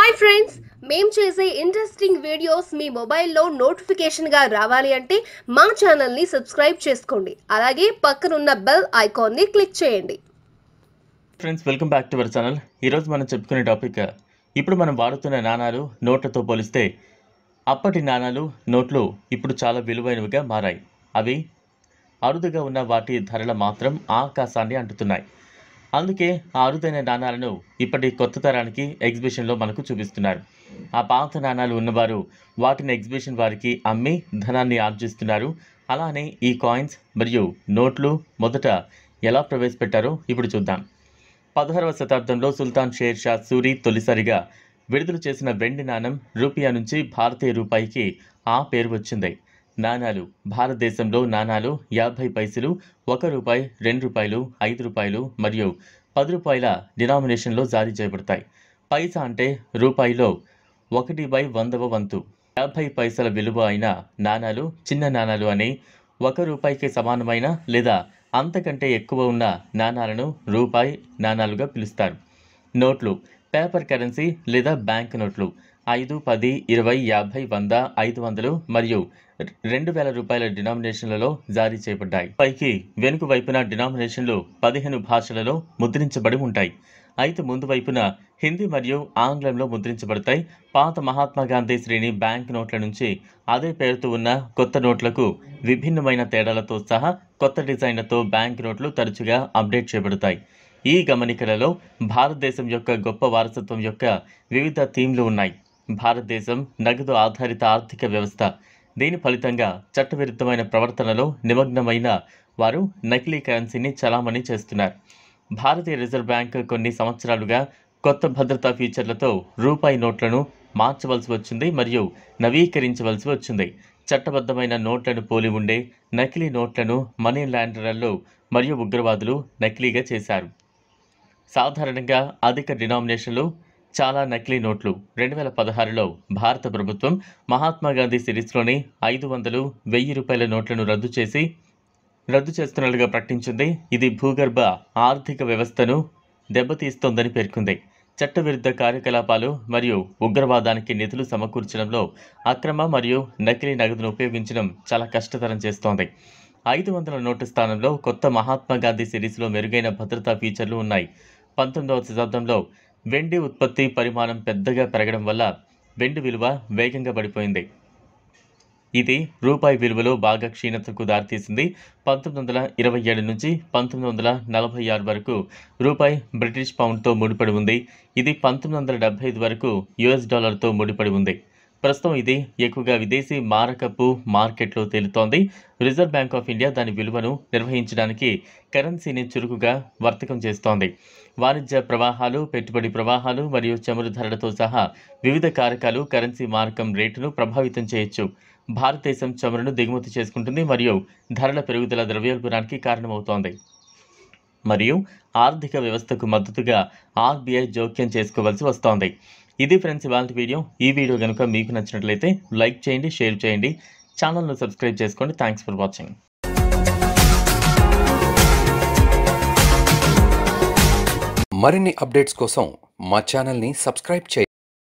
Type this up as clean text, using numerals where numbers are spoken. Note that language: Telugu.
హాయ్ ఫ్రెండ్స్, మేము చేసే ఇంట్రెస్టింగ్ వీడియోస్ మీ మొబైల్లో నోటిఫికేషన్గా రావాలి అంటే మా ఛానల్ని సబ్స్క్రైబ్ చేసుకోండి. అలాగే పక్కనున్న బెల్ ఐకాన్ని క్లిక్ చేయండి. Friends, welcome back to our channel. ఈరోజు మనం చెప్పుకునే టాపిక్, ఇప్పుడు మనం వాడుతున్న నాణాలు నోట్లతో పోలిస్తే అప్పటి నాణాలు నోట్లు ఇప్పుడు చాలా విలువైనవిగా మారాయి. అవి అరుదుగా ఉన్న వాటి ధరలు మాత్రం ఆకాశాన్ని అంటుతున్నాయి. అందుకే ఆ అరుదైన నాణాలను ఇప్పటి కొత్త తరానికి ఎగ్జిబిషన్లో మనకు చూపిస్తున్నారు. ఆ పాత నాణాలు ఉన్నవారు వాటిని ఎగ్జిబిషన్ వారికి అమ్మి ధనాన్ని ఆర్జిస్తున్నారు. అలానే ఈ కాయిన్స్ మరియు నోట్లు మొదట ఎలా ప్రవేశపెట్టారో ఇప్పుడు చూద్దాం. 16వ శతాబ్దంలో సుల్తాన్ షేర్ షా సూరి తొలిసారిగా విడుదల చేసిన వెండి నాణం రూపియా నుంచి భారతీయ రూపాయికి ఆ పేరు వచ్చింది. నాణాలు భారతదేశంలో నాణాలు 50 పైసలు, 1 రూపాయి, 2 రూపాయలు, 5 రూపాయలు మరియు 10 రూపాయల డినామినేషన్లో జారీ చేయబడతాయి. పైసా అంటే రూపాయిలో 1/100వ వంతు. 50 పైసల విలువ అయిన నాణాలు చిన్న నాణాలు అని, 1 రూపాయికి సమానమైన లేదా అంతకంటే ఎక్కువ ఉన్న నాణాలను రూపాయి నాణాలుగా పిలుస్తారు. నోట్లు పేపర్ కరెన్సీ లేదా బ్యాంక్ నోట్లు 5, 10, 20, 50, 100, 500 మరియు 2000 రూపాయల డినామినేషన్లలో జారీ చేయబడ్డాయి. పైకి వెనుక వైపున డినామినేషన్లు 15 భాషలలో ముద్రించబడి ఉంటాయి. అయితే ముందు వైపున హిందీ మరియు ఆంగ్లంలో ముద్రించబడతాయి. పాత మహాత్మా గాంధీ శ్రేణి బ్యాంక్ నోట్ల నుంచి అదే పేరుతో ఉన్న కొత్త నోట్లకు విభిన్నమైన తేడాలతో సహా కొత్త డిజైన్లతో బ్యాంక్ నోట్లు తరచుగా అప్డేట్ చేయబడతాయి. ఈ గమనికలలో భారతదేశం యొక్క గొప్ప వారసత్వం యొక్క వివిధ థీమ్లు ఉన్నాయి. భారతదేశం నగదు ఆధారిత ఆర్థిక వ్యవస్థ. దీని ఫలితంగా చట్టవిరుద్ధమైన ప్రవర్తనలో నిమగ్నమైన వారు నకిలీ కరెన్సీని చలామణి చేస్తున్నారు. భారతీయ రిజర్వ్ బ్యాంక్ కొన్ని సంవత్సరాలుగా కొత్త భద్రతా ఫీచర్లతో రూపాయి నోట్లను మార్చవలసి వచ్చింది మరియు నవీకరించవలసి వచ్చింది. చట్టబద్ధమైన నోట్లను పోలి ఉండే నకిలీ నోట్లను మనీ లాండరర్లు మరియు ఉగ్రవాదులు నకిలీగా చేశారు. సాధారణంగా అధిక డినామినేషన్లు చాలా నకిలీ నోట్లు 2016లో భారత ప్రభుత్వం మహాత్మా గాంధీ సిరీస్లోని 500, 1000 రూపాయల నోట్లను రద్దు చేస్తున్నట్లుగా ప్రకటించింది. ఇది భూగర్భ ఆర్థిక వ్యవస్థను దెబ్బతీస్తోందని పేర్కొంది. చట్టవిరుద్ధ కార్యకలాపాలు మరియు ఉగ్రవాదానికి నిధులు సమకూర్చడంలో అక్రమ మరియు నకిలీ నగదును ఉపయోగించడం చాలా కష్టతరం చేస్తోంది. 500 నోటు స్థానంలో కొత్త మహాత్మా గాంధీ సిరీస్లో మెరుగైన భద్రతా ఫీచర్లు ఉన్నాయి. 19వ శతాబ్దంలో వెండి ఉత్పత్తి పరిమాణం పెద్దగా పెరగడం వల్ల వెండి విలువ వేగంగా పడిపోయింది. ఇది రూపాయి విలువలో బాగా క్షీణతకు దారితీసింది. 1927 నుంచి 1946 వరకు రూపాయి బ్రిటిష్ పౌండ్తో ముడిపడి ఉంది. ఇది 1975 వరకు US డాలర్తో ముడిపడి ఉంది. ప్రస్తుతం ఇది ఎక్కువగా విదేశీ మారకపు మార్కెట్లో తేలుతోంది. రిజర్వ్ బ్యాంక్ ఆఫ్ ఇండియా దాని విలువను నిర్వహించడానికి కరెన్సీని చురుకుగా వర్తకం చేస్తోంది. వాణిజ్య ప్రవాహాలు, పెట్టుబడి ప్రవాహాలు మరియు చమురు ధరలతో సహా వివిధ కారకాలు కరెన్సీ మారకం రేటును ప్రభావితం చేయొచ్చు. భారతదేశం చమురును దిగుమతి చేసుకుంటుంది మరియు ధరల పెరుగుదల ద్రవ్యోల్బణానికి కారణమవుతోంది మరియు ఆర్థిక వ్యవస్థకు మద్దతుగా RBI జోక్యం చేసుకోవాల్సి వస్తోంది. ఇది ఫ్రెండ్స్ ఇవాల్టి వీడియో. ఈ వీడియో కనుక మీకు నచ్చినట్లయితే లైక్ చేయండి, షేర్ చేయండి, ఛానల్ను సబ్స్క్రైబ్ చేసుకోండి. Thanks for watching. మరిన్ని అప్డేట్స్ కోసం మా ఛానల్ని సబ్స్క్రైబ్ చేయండి.